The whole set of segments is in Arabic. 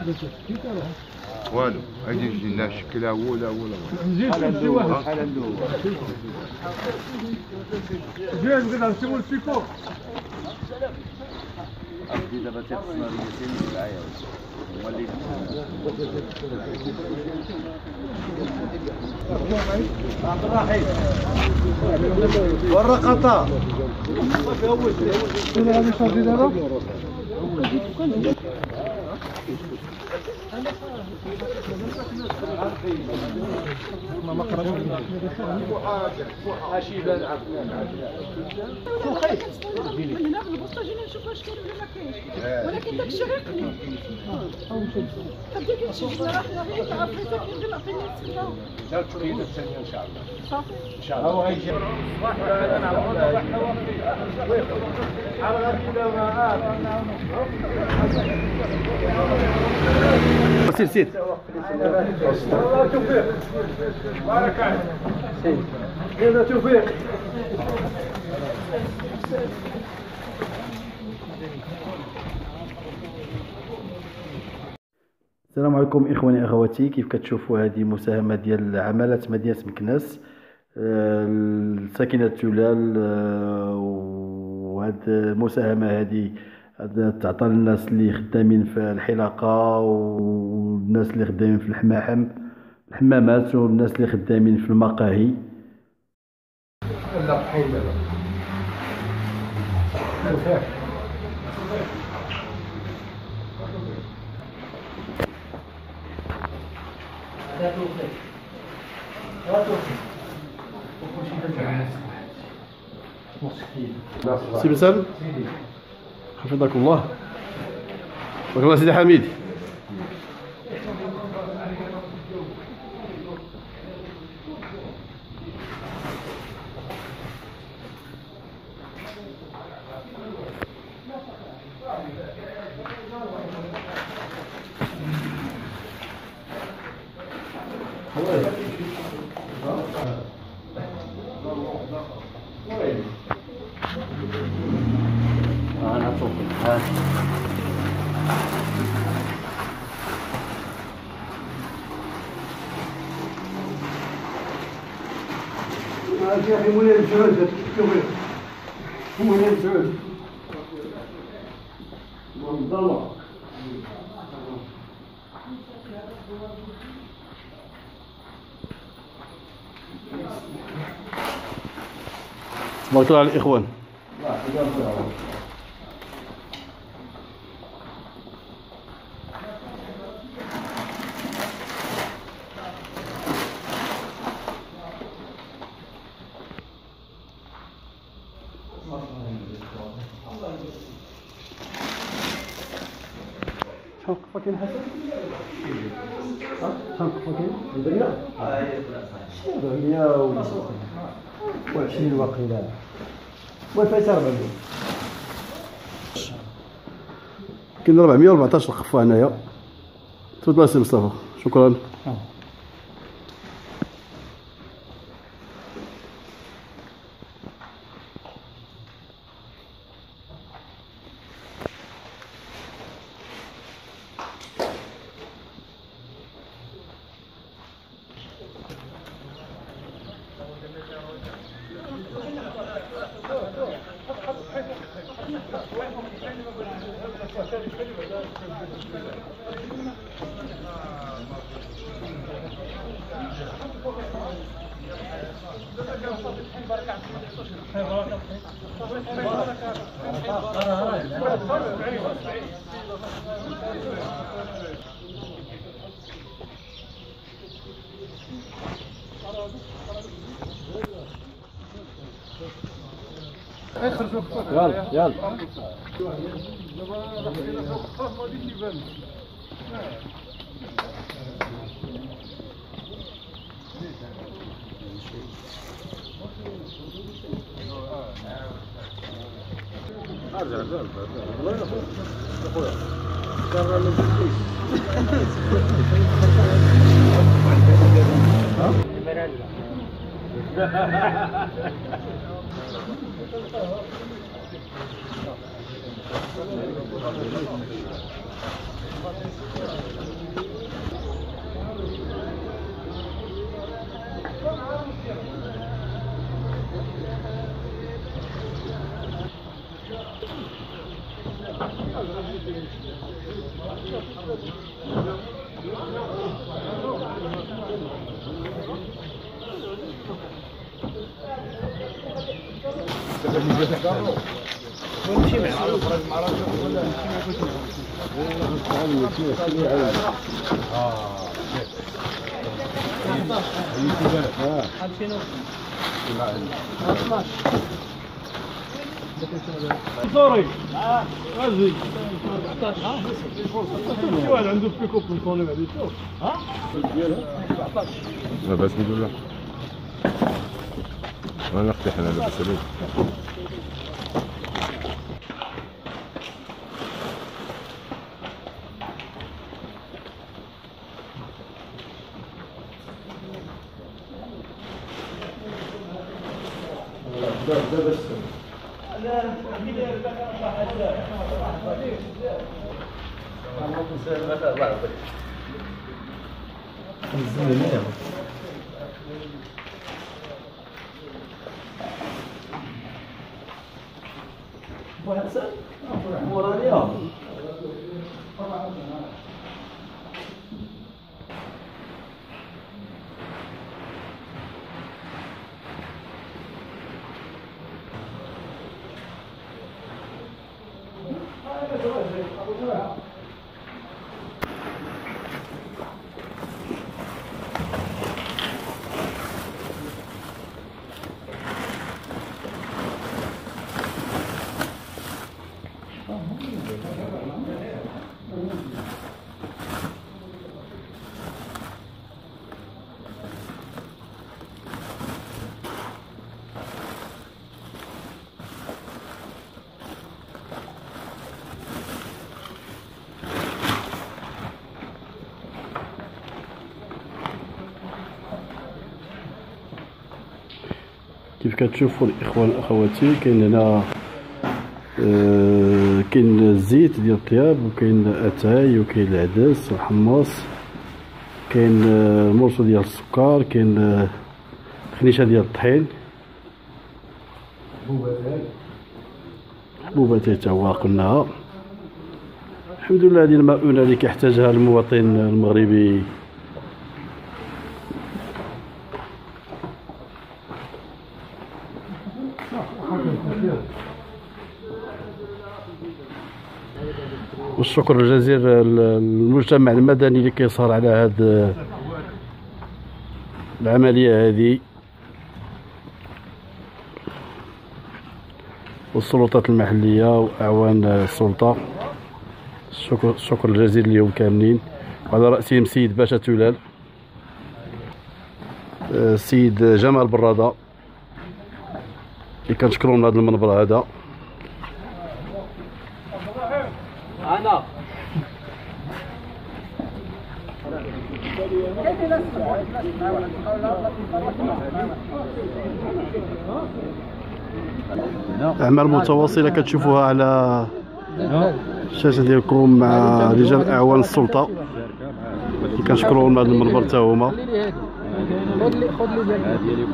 والو هادي نجي لا شكلها ولا نجي واحد شحال عنده جاي نقدر نسيبو السيكو عرفتي دابا تيخصنا الياسين معايا هو اللي عبد الرحيم والرقطه صافي اول شنو هذه صافي دابا ما قربش حاشيبان عفوا خير هنا بالبوسطه جينا نشوف واش كاين ولا ما كاينش ولكن داك الشيء غير قليل هذيك الشيء راح غير عرفتك ندير عطيني تسكنه لا التقييده الثانيه ان شاء الله صافي ان شاء الله هو غيجي سير سير الله توفيق بارك عليك سير توفيق السلام عليكم اخواني اخواتي. كيف كتشوفوا هذه مساهمه ديال عمالة مدينه مكناس ساكنه تولال، وهذه المساهمه هذه تعطى للناس اللي خدامين في الحلاقه والناس اللي خدامين في الحمامات والناس اللي خدامين في المقاهي. سي بسام حفظك الله. بارك الله سيدي حميد. أنا توفيق يا أخي مولاي مسعود مولاي مسعود عبد الله تبارك الله على الاخوان. شحال قفا كاين حسن؟ شحال قفا كاين؟ الدنيا؟ هي 120 واقيلا والفايسه 400 كاين 414 قفه هنايا. تفضل سي مصطفى. شكرا. يلا يلا سوري غازي شي واحد عنده بيكو بنطوني بعد يشوف ها لاباس نقول له انا نقتحم انا لاباس عليك. كيف كتشوفوا الاخوان والاخواتي كاين هنا كاين الزيت ديال الطياب وكاين اتاي وكاين العدس والحمص، كاين المرسو ديال السكر، كاين خنيشه ديال الطحين، حبوبات حتى هو قلناها. الحمد لله هذه المؤونة اللي كيحتاجها المواطن المغربي. والشكر الجزيل للمجتمع المدني اللي كيصار على هذه العملية هذه، والسلطات المحلية وأعوان السلطة. الشكر الجزيل ليهم كاملين، وعلى رأسهم السيد باشا تولال، السيد جمال برادة اللي كنشكرو من هذا المنبر هذا. انا أعمال متواصلة كتشوفوها على الشاشة ديالكم مع رجال أعوان السلطة اللي كنشكروهم من هذا المنبر حتى هما. خذ لي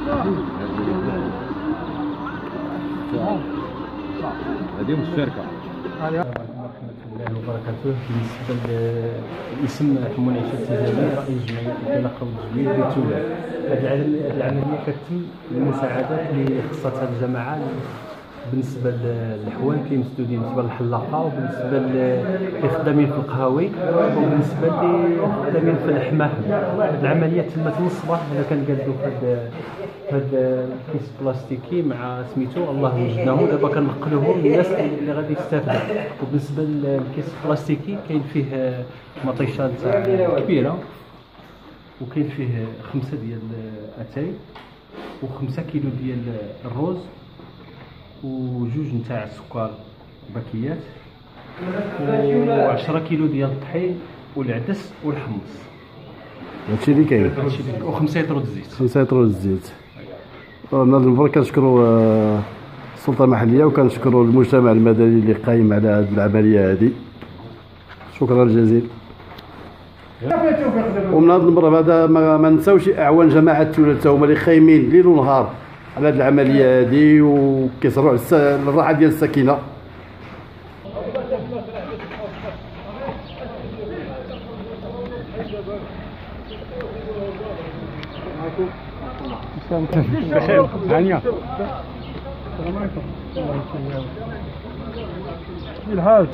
هذه مشتركة. الله وبركاته. بالنسبه لاسم حموني عيشه التجاريه رئيس جمعيه الانطلاقه والتجويد بتولال، هذه العمليه كتتم للمساعدات اللي خصها الجماعه بالنسبه للحوان كيمسدودين، بالنسبه للحلاقه، وبالنسبه للخدامين في القهاوي، وبالنسبه للخدامين في الحماهم. هذه العمليه تمت من الصباح. انا كنقادو هذا الكيس بلاستيكي مع سميتو الله وجدناهم، دابا كنقلوهم للناس اللي غادي يستافدوا. وبالنسبه للكيس البلاستيكي كاين فيه مطيشه كبيره، وكاين فيه 5 ديال اتاي، و5 كيلو ديال الروز، وجوج نتاع السكر باكيات، و10 كيلو ديال الطحين والعدس والحمص. هادشي اللي كاين، و5 لتر الزيت. 5 لتر الزيت. من هذا المنبر كنشكروا السلطه المحليه، وكنشكروا المجتمع المدني اللي قايم على هذه العمليه هذه. شكرا جزيلا. ومن هذا المره هذا ما نساوش اعوان جماعه التولة هما اللي خايمين ليل ونهار على هذه العمليه هذه وكيصروا على الراحه ديال السكينه. بخير هانيه. السلام عليكم. الحاج